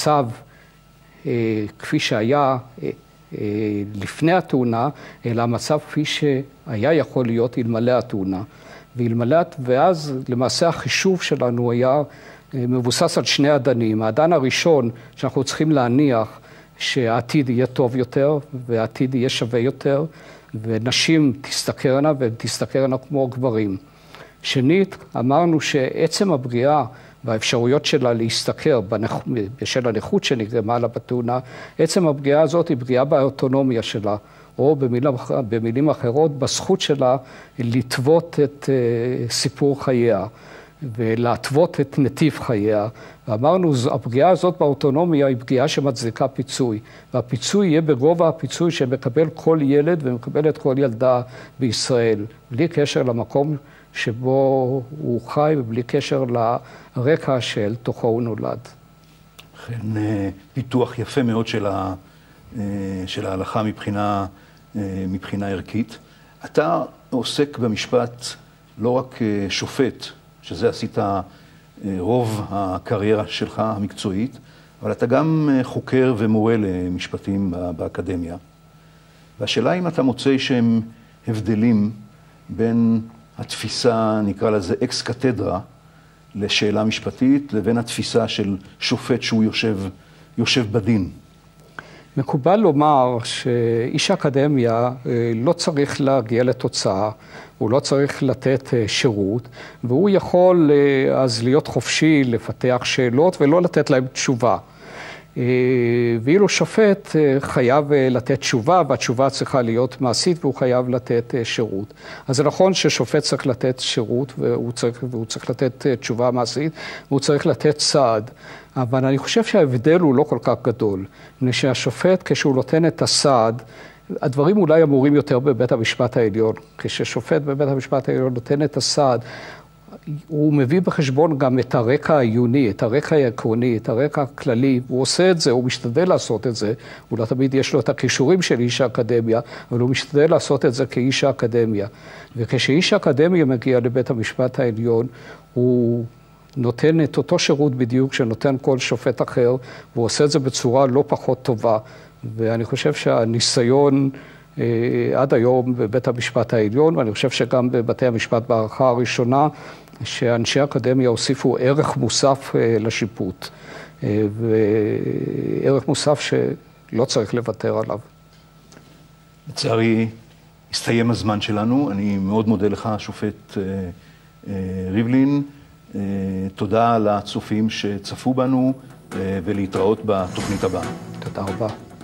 המצב כפי שהיה לפני התאונה, אלא המצב כפי שהיה יכול להיות אלמלא התאונה. ואז למעשה החישוב שלנו היה מבוסס על שני אדנים. האדן הראשון שאנחנו צריכים להניח שהעתיד יהיה טוב יותר והעתיד יהיה שווה יותר, ונשים תסתכרנה ותסתכרנה כמו גברים. שנית, אמרנו שעצם הבריאה והאפשרויות שלה להסתכר בשל הנכות שנגרמה לה בתאונה, עצם הבריאה הזאת היא בריאה באוטונומיה שלה, או במילים אחרות, בזכות שלה לטוות את סיפור חייה ולהטוות את נתיב חייה. ואמרנו, הבריאה הזאת באוטונומיה היא בריאה שמצדיקה פיצוי, והפיצוי יהיה ברובע הפיצוי שמקבל כל ילד ומקבלת כל ילדה בישראל, בלי קשר למקום שבו הוא חי ובלי קשר לרקע של תוכו הוא נולד. לכן פיתוח יפה מאוד של ההלכה מבחינה ערכית. אתה עוסק במשפט לא רק שופט, שזה עשית רוב הקריירה שלך המקצועית, אבל אתה גם חוקר ומורה למשפטים באקדמיה. והשאלה אם אתה מוצא שהם הבדלים בין התפיסה, נקרא לזה אקס קתדרה, לשאלה משפטית, לבין התפיסה של שופט שהוא יושב בדין. מקובל לומר שאיש האקדמיה לא צריך להגיע לתוצאה, הוא לא צריך לתת שירות, והוא יכול אז להיות חופשי לפתח שאלות ולא לתת להם תשובה. ואילו שופט חייב לתת תשובה, והתשובה צריכה להיות מעשית, והוא חייב לתת שירות. אז זה נכון ששופט צריך לתת שירות, והוא צריך לתת תשובה מעשית, והוא צריך לתת סעד. אבל אני חושב שההבדל הוא לא כל כך גדול. מפני שהשופט, כשהוא נותן את הסעד, הדברים אולי אמורים יותר בבית המשפט העליון. כששופט בבית המשפט העליון נותן את הסעד, הוא מביא בחשבון גם את הרקע העיוני, את הרקע העקרוני, את הרקע הכללי, הוא עושה את זה, הוא משתדל לעשות את זה, הוא לא תמיד יש לו את הכישורים של איש האקדמיה, אבל הוא משתדל לעשות את זה כאיש האקדמיה. וכשאיש האקדמיה מגיע לבית המשפט העליון, הוא נותן את אותו שירות בדיוק שנותן כל שופט אחר, והוא עושה את זה בצורה לא פחות טובה. ואני חושב שהניסיון עד היום בבית המשפט העליון, ואני חושב שגם בבתי המשפט בהערכה הראשונה, שאנשי האקדמיה הוסיפו ערך מוסף לשיפוט, וערך מוסף שלא צריך לוותר עליו. לצערי, הסתיים הזמן שלנו. אני מאוד מודה לך, השופט ריבלין. תודה לצופים שצפו בנו, ולהתראות בתוכנית הבאה. תודה רבה.